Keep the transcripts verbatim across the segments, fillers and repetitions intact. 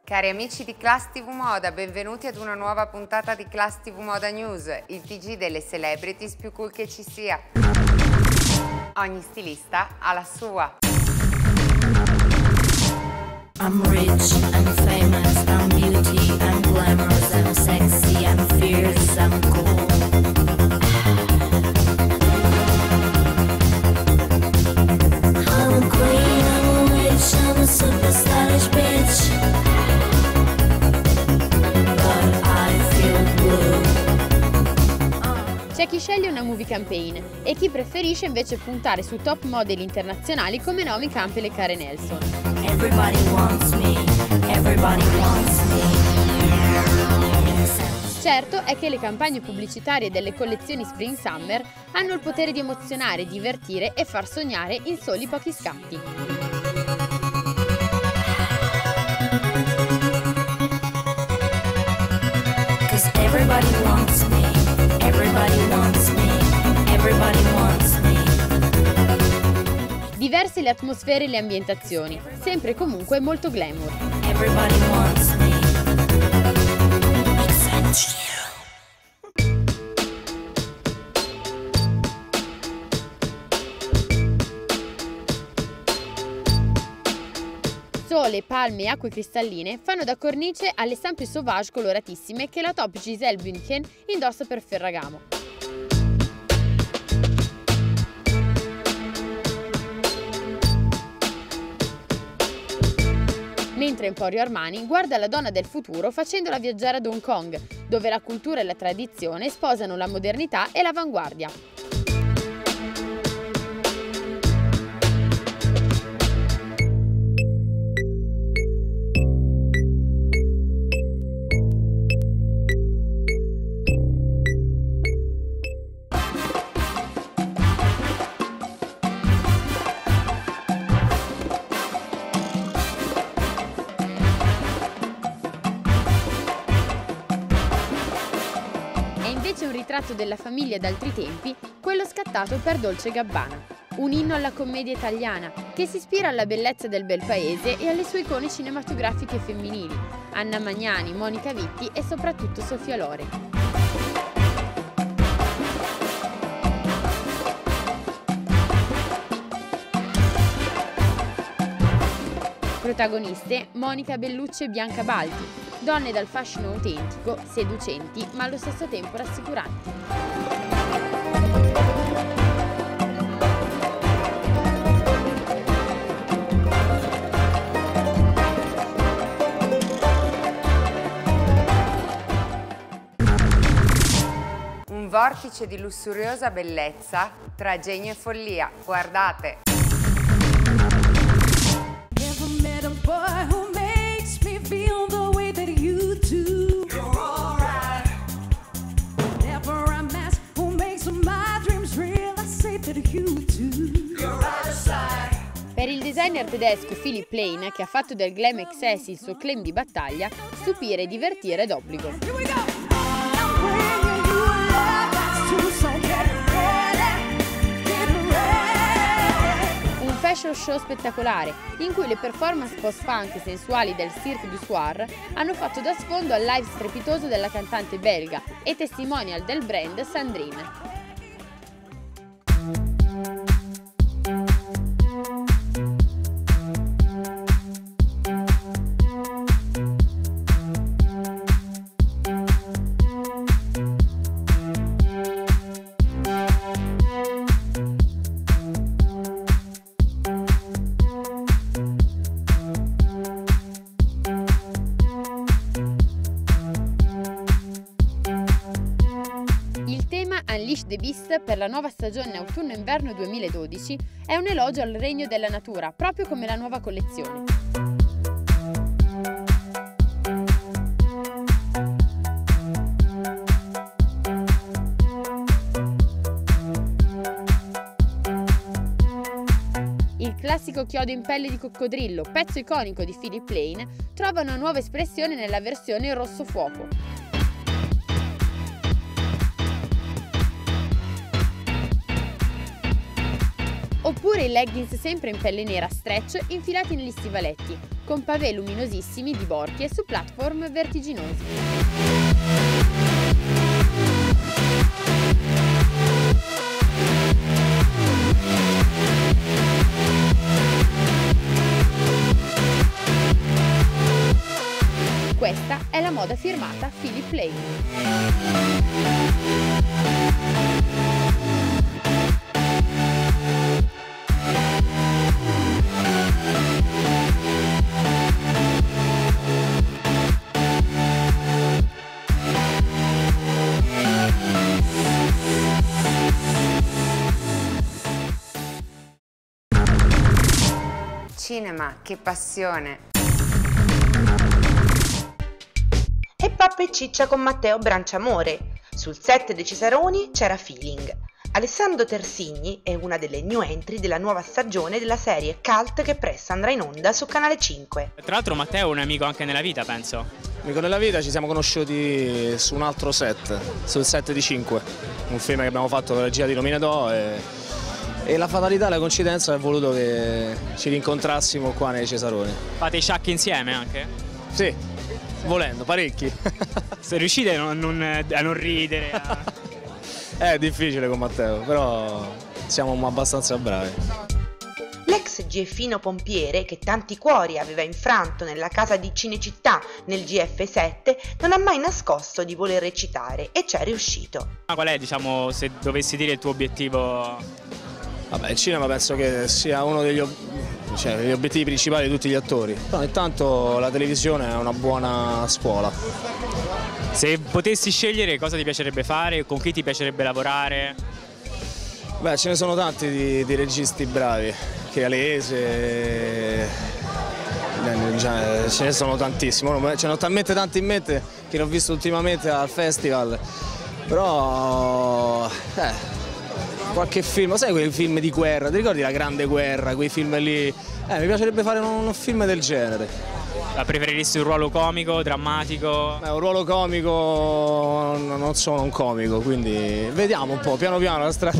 Cari amici di Class tivù Moda, benvenuti ad una nuova puntata di Class tivù Moda News, il T G delle celebrities più cool che ci sia. Ogni stilista ha la sua. I'm rich, I'm famous, I'm beauty, I'm glamorous, I'm sexy, I'm fierce, I'm cool. I'm a queen, I'm a witch, I'm a super stylish bitch. But I feel blue. C'è chi sceglie una movie campaign e chi preferisce invece puntare su top model internazionali come Naomi Campbell e Karen Elson. Everybody wants me, everybody wants me. Certo è che le campagne pubblicitarie delle collezioni Spring Summer hanno il potere di emozionare, divertire e far sognare in soli pochi scatti. Cause everybody wants me, everybody wants me, everybody wants me. Diverse le atmosfere e le ambientazioni, sempre e comunque molto glamour. Everybody wants me. Except you. Sole, palme e acque cristalline fanno da cornice alle stampe sauvage coloratissime che la top Giselle Bündchen indossa per Ferragamo. Mentre Emporio Armani guarda la donna del futuro facendola viaggiare ad Hong Kong, dove la cultura e la tradizione sposano la modernità e l'avanguardia. Invece un ritratto della famiglia d'altri tempi, quello scattato per Dolce Gabbana, un inno alla commedia italiana che si ispira alla bellezza del bel paese e alle sue icone cinematografiche femminili, Anna Magnani, Monica Vitti e soprattutto Sofia Loren. Protagoniste Monica Bellucci e Bianca Balti, donne dal fascino autentico, seducenti ma allo stesso tempo rassicuranti. Un vortice di lussuriosa bellezza tra genio e follia. Guardate! Per il designer tedesco Philipp Plein, che ha fatto del glam excess il suo claim di battaglia, stupire e divertire è d'obbligo. Un fashion show spettacolare, in cui le performance post-punk e sensuali del Cirque du Soir hanno fatto da sfondo al live strepitoso della cantante belga e testimonial del brand Sandrine. Unleash the Beast per la nuova stagione autunno-inverno duemiladodici è un elogio al regno della natura, proprio come la nuova collezione. Il classico chiodo in pelle di coccodrillo, pezzo iconico di Philipp Plein, trova una nuova espressione nella versione rosso fuoco. Oppure i leggings sempre in pelle nera stretch infilati negli stivaletti, con pavé luminosissimi di borchie su platform vertiginosi. Questa è la moda firmata Philipp Plein. Cinema, che passione! E Pappa e Ciccia con Matteo Branciamore. Sul set dei Cesaroni c'era feeling. Alessandro Tersigni è una delle new entry della nuova stagione della serie cult che presto andrà in onda su Canale cinque. Tra l'altro Matteo è un amico anche nella vita, penso. Amico nella vita, ci siamo conosciuti su un altro set, sul set di cinque, un film che abbiamo fatto con la regia di Nominatò e... E la fatalità, la coincidenza ha voluto che ci rincontrassimo qua nei Cesaroni. Fate i sciacchi insieme anche? Sì, volendo, parecchi. Se riuscite a non, non, a non ridere. A... È difficile con Matteo, però siamo abbastanza bravi. L'ex G F-ino pompiere, che tanti cuori aveva infranto nella casa di Cinecittà nel G F sette, non ha mai nascosto di voler recitare e ci è riuscito. Qual è, diciamo, se dovessi dire il tuo obiettivo? Vabbè, il cinema penso che sia uno degli, ob cioè, degli obiettivi principali di tutti gli attori, però intanto la televisione è una buona scuola. Se potessi scegliere cosa ti piacerebbe fare, con chi ti piacerebbe lavorare? Beh, ce ne sono tanti di, di registi bravi, Chialese, ce ne sono tantissimi, ce ne sono talmente tanti in mente che ne ho visto ultimamente al festival, però... Eh, qualche film, sai quei film di guerra, ti ricordi La Grande Guerra, quei film lì? Eh, mi piacerebbe fare un, un film del genere. La preferiresti un ruolo comico, drammatico? Beh, un ruolo comico, non sono un comico, quindi vediamo un po', piano piano la strada.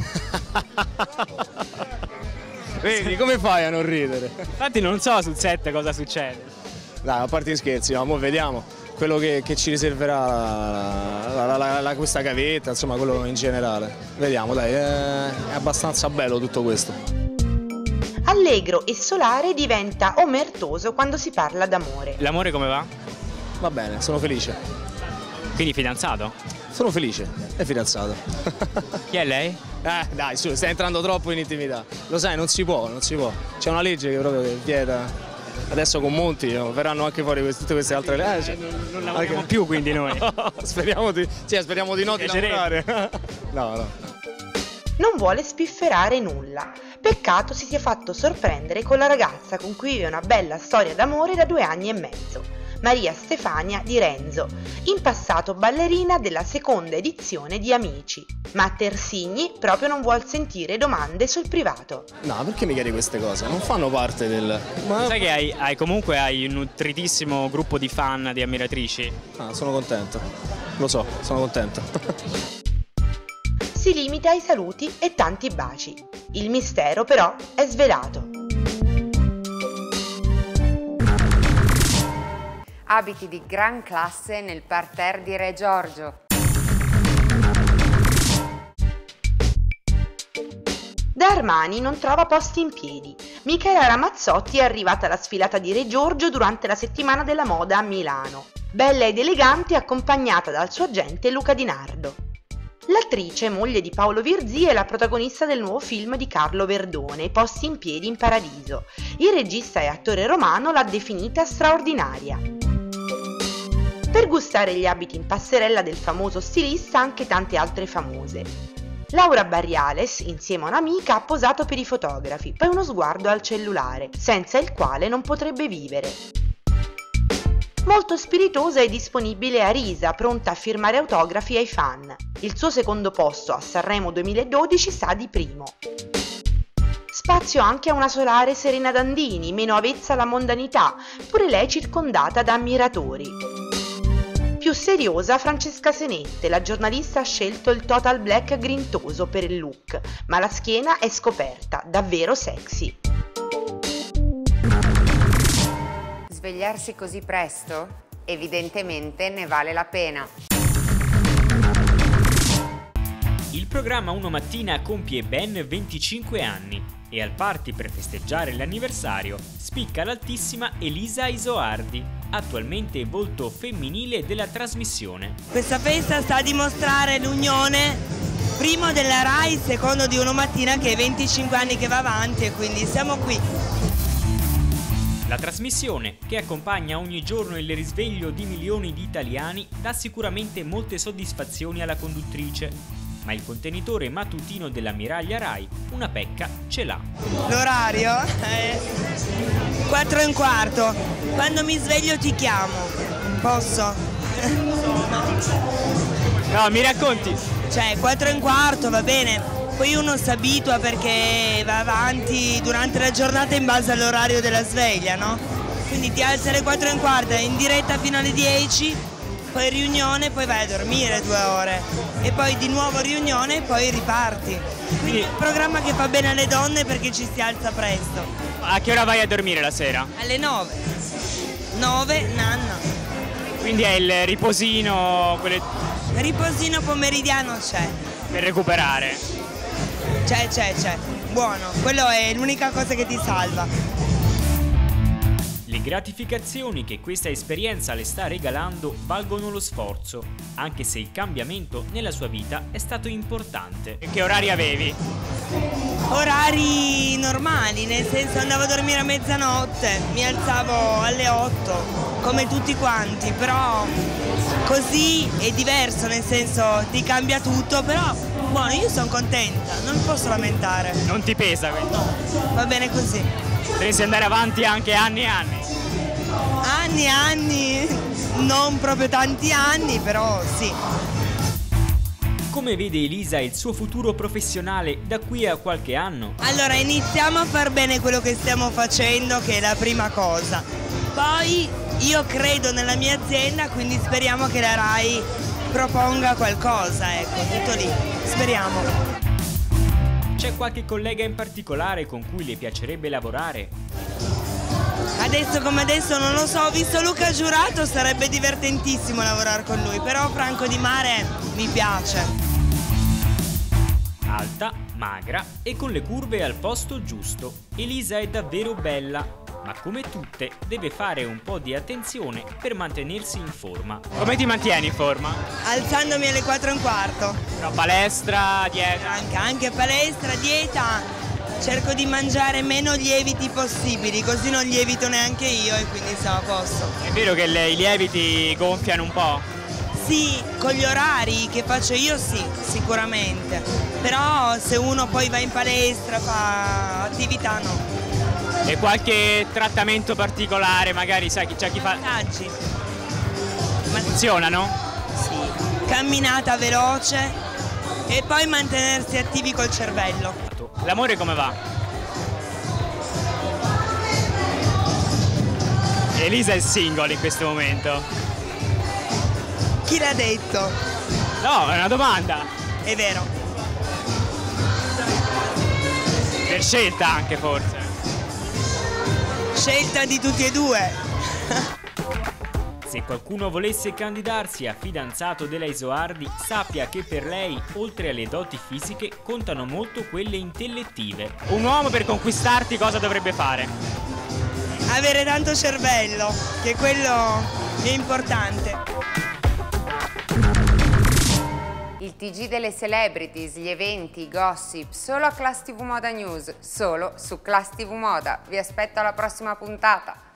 Vedi, come fai a non ridere? Infatti non so sul set cosa succede. Dai, a parte gli scherzi, no, mo vediamo quello che, che ci riserverà la, la, la, la, questa gavetta, insomma quello in generale. Vediamo, dai, è, è abbastanza bello tutto questo. Allegro e solare diventa omertoso quando si parla d'amore. L'amore come va? Va bene, sono felice. Quindi fidanzato? Sono felice, è fidanzato. Chi è lei? Eh, dai, su, stai entrando troppo in intimità. Lo sai, non si può, non si può. C'è una legge che proprio vieta. Adesso con Monti no, verranno anche fuori queste, tutte queste altre leggi. Eh, non, non lavoriamo anche... più quindi noi. No, speriamo di, sì, speriamo di no di lavorare. No, no. Non vuole spifferare nulla. Peccato si sia fatto sorprendere con la ragazza con cui vive una bella storia d'amore da due anni e mezzo. Maria Stefania Di Renzo, in passato ballerina della seconda edizione di Amici. Ma Tersigni proprio non vuol sentire domande sul privato. No, perché mi chiedi queste cose? Non fanno parte del... Ma... Sai che hai, hai comunque hai un nutritissimo gruppo di fan, di ammiratrici? Ah, sono contento. Lo so, sono contento. Si limita ai saluti e tanti baci. Il mistero però è svelato. Abiti di gran classe nel parterre di Re Giorgio. Da Armani non trova posti in piedi. Michela Ramazzotti è arrivata alla sfilata di Re Giorgio durante la settimana della moda a Milano. Bella ed elegante, accompagnata dal suo agente Luca Di Nardo. L'attrice, moglie di Paolo Virzì, è la protagonista del nuovo film di Carlo Verdone, Posti in piedi in paradiso. Il regista e attore romano l'ha definita straordinaria. Per gustare gli abiti in passerella del famoso stilista anche tante altre famose. Laura Barriales, insieme a un'amica, ha posato per i fotografi, poi uno sguardo al cellulare, senza il quale non potrebbe vivere. Molto spiritosa e disponibile Arisa, pronta a firmare autografi ai fan. Il suo secondo posto a Sanremo duemiladodici sa di primo. Spazio anche a una solare Serena Dandini, meno avvezza alla mondanità, pure lei circondata da ammiratori. Più seriosa Francesca Senette, la giornalista ha scelto il total black grintoso per il look, ma la schiena è scoperta, davvero sexy. Svegliarsi così presto? Evidentemente ne vale la pena. Il programma Uno Mattina compie ben venticinque anni e al party per festeggiare l'anniversario spicca l'altissima Elisa Isoardi, attualmente volto femminile della trasmissione. Questa festa sta a dimostrare l'unione, primo della Rai, secondo di Uno Mattina che è venticinque anni che va avanti e quindi siamo qui. La trasmissione, che accompagna ogni giorno il risveglio di milioni di italiani, dà sicuramente molte soddisfazioni alla conduttrice. Ma il contenitore mattutino dell'ammiraglia Rai una pecca ce l'ha. L'orario è quattro e un quarto. Quando mi sveglio ti chiamo. Posso? No, mi racconti? Cioè, quattro e un quarto va bene. Poi uno si abitua perché va avanti durante la giornata in base all'orario della sveglia, no? Quindi ti alzi alle quattro e un quarto, in diretta fino alle dieci, poi riunione, poi vai a dormire due ore e poi di nuovo riunione e poi riparti. Quindi è un programma che fa bene alle donne perché ci si alza presto. A che ora vai a dormire la sera? Alle nove. nove, nanna. Quindi è il riposino, quelle... Riposino pomeridiano c'è. per recuperare. C'è, c'è, c'è. Buono. Quello è l'unica cosa che ti salva. Le gratificazioni che questa esperienza le sta regalando valgono lo sforzo, anche se il cambiamento nella sua vita è stato importante. Che orari avevi? Orari normali, nel senso andavo a dormire a mezzanotte, mi alzavo alle otto, come tutti quanti, però così è diverso, nel senso ti cambia tutto, però buono, io sono contenta, non mi posso lamentare. Non ti pesa questo? Va bene così. Potresti andare avanti anche anni e anni. Anni e anni, non proprio tanti anni, però sì. Come vede Elisa il suo futuro professionale da qui a qualche anno? Allora iniziamo a far bene quello che stiamo facendo, che è la prima cosa. Poi io credo nella mia azienda, quindi speriamo che la Rai proponga qualcosa, ecco, tutto lì. Speriamo. C'è qualche collega in particolare con cui le piacerebbe lavorare? Adesso come adesso non lo so, ho visto Luca Giurato, sarebbe divertentissimo lavorare con lui, però Franco Di Mare mi piace. Alta, magra e con le curve al posto giusto, Elisa è davvero bella, ma come tutte deve fare un po' di attenzione per mantenersi in forma. Come ti mantieni in forma? Alzandomi alle quattro e un quarto. No, palestra, dieta? Anche, anche palestra, dieta. Cerco di mangiare meno lieviti possibili, così non lievito neanche io e quindi siamo a posto. È vero che le, i lieviti gonfiano un po'? Sì, con gli orari che faccio io sì, sicuramente. Però se uno poi va in palestra, fa attività no. E qualche trattamento particolare, magari sai, c'è chi fa... Massaggi. Ma funzionano? Sì. Camminata veloce e poi mantenersi attivi col cervello. L'amore come va? Elisa è single in questo momento. Chi l'ha detto? No, è una domanda. È vero. Per scelta anche forse. Scelta di tutti e due. Se qualcuno volesse candidarsi a fidanzato della Isoardi, sappia che per lei, oltre alle doti fisiche, contano molto quelle intellettive. Un uomo per conquistarti cosa dovrebbe fare? Avere tanto cervello, che quello è importante. Il T G delle celebrities, gli eventi, i gossip, solo a Class tivù Moda News, solo su Class tivù Moda. Vi aspetto alla prossima puntata.